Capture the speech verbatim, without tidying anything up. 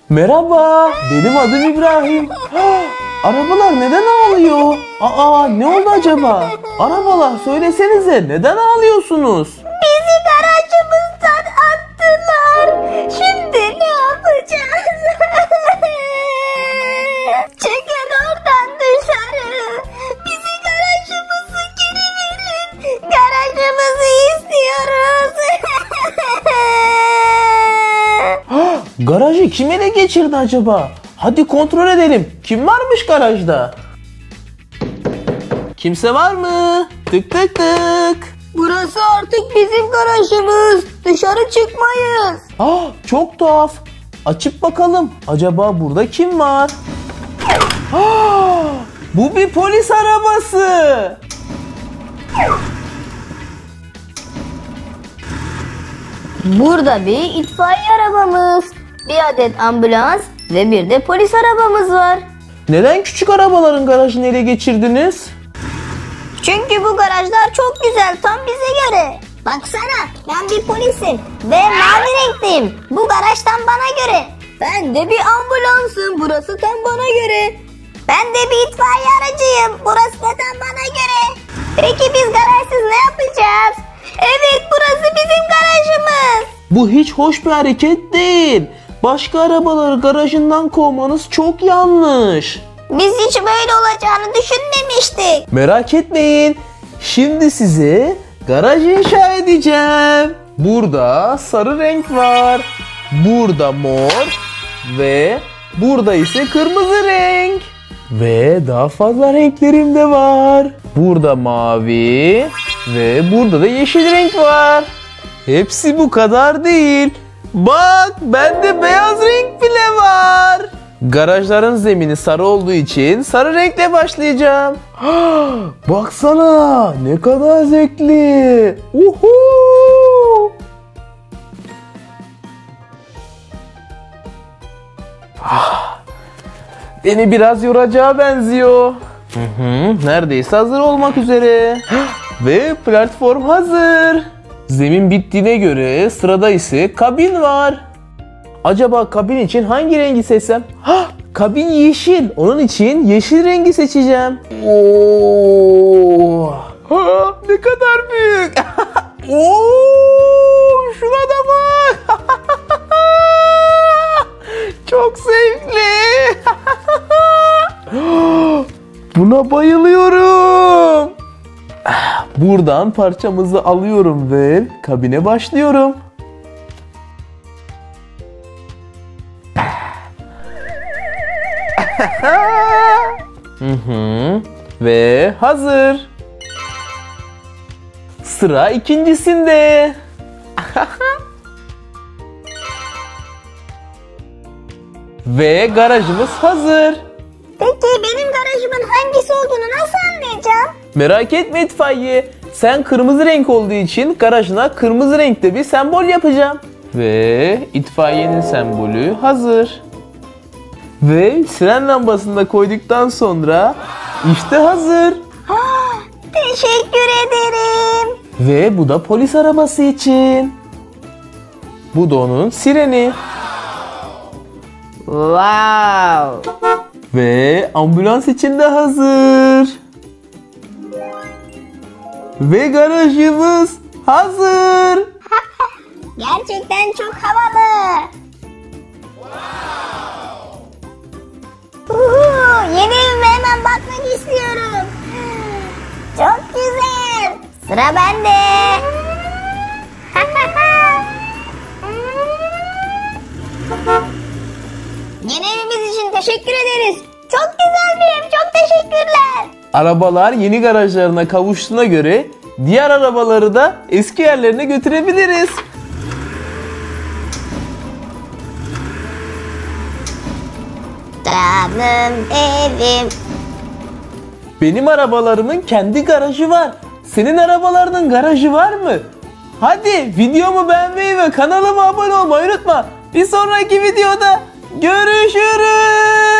Merhaba, benim adım İbrahim. Arabalar neden ağlıyor? Aa, ne oldu acaba? Arabalar söylesenize, neden ağlıyorsunuz? Bizi garajımızdan attılar. Şimdi ne yapacağız? Çıkın oradan dışarı. Bizi garajımızı geri verin. Garajımızı istiyoruz. Garajı kim ele geçirdi acaba? Hadi kontrol edelim. Kim varmış garajda? Kimse var mı? Tık tık tık. Burası artık bizim garajımız. Dışarı çıkmayız. Ah, çok tuhaf. Açıp bakalım. Acaba burada kim var? Ah, bu bir polis arabası. Burada bir itfaiye arabamız, bir adet ambulans ve bir de polis arabamız var. Neden küçük arabaların garajını ele geçirdiniz? Çünkü bu garajlar çok güzel, tam bize göre. Baksana, ben bir polisim ve mavi renkliyim. Bu garaj tam bana göre. Ben de bir ambulansım, burası tam bana göre. Ben de bir itfaiye aracıyım, burası da tam bana göre. Peki biz garajsız ne yapacağız? Evet, burası bizim garajımız. Bu hiç hoş bir hareket değil. Başka arabaları garajından kovmanız çok yanlış. Biz hiç böyle olacağını düşünmemiştik. Merak etmeyin. Şimdi size garaj inşa edeceğim. Burada sarı renk var. Burada mor ve burada ise kırmızı renk. Ve daha fazla renklerim de var. Burada mavi ve burada da yeşil renk var. Hepsi bu kadar değil. Bak, bende beyaz renk bile var. Garajların zemini sarı olduğu için sarı renkle başlayacağım. Baksana, ne kadar zevkli. Uhu! Beni biraz yoracağı benziyor. Hı hı, neredeyse hazır olmak üzere. Ve platform hazır. Zemin bittiğine göre sırada ise kabin var. Acaba kabin için hangi rengi seçsem? Hah, kabin yeşil. Onun için yeşil rengi seçeceğim. Oo! Ha, ne kadar büyük. Oo! Şuna da bak. Çok zevkli. Buna bayılıyorum. Buradan parçamızı alıyorum ve kabine başlıyorum. Hı hı. Ve hazır. Sıra ikincisinde. Ve garajımız hazır. Peki benim garajımın hangisi olduğunu nasıl anlayacağım? Merak etme itfaiye. Sen kırmızı renk olduğu için garajına kırmızı renkte bir sembol yapacağım. Ve itfaiyenin sembolü hazır. Ve siren lambasını da koyduktan sonra işte hazır. Ah, teşekkür ederim. Ve bu da polis arabası için. Bu da onun sireni. Wow. Ve ambulans için de hazır. Ve garajımız hazır. Gerçekten çok havalı. Uhu, yeni evime hemen bakmak istiyorum. Çok güzel. Sıra bende. Yeni evimiz için teşekkür ederiz. Çok güzel bir ev. Çok teşekkürler. Arabalar yeni garajlarına kavuştuğuna göre diğer arabaları da eski yerlerine götürebiliriz. Canım evim. Benim arabalarımın kendi garajı var. Senin arabalarının garajı var mı? Hadi videomu beğenmeyi ve kanalıma abone olmayı unutma. Bir sonraki videoda görüşürüz.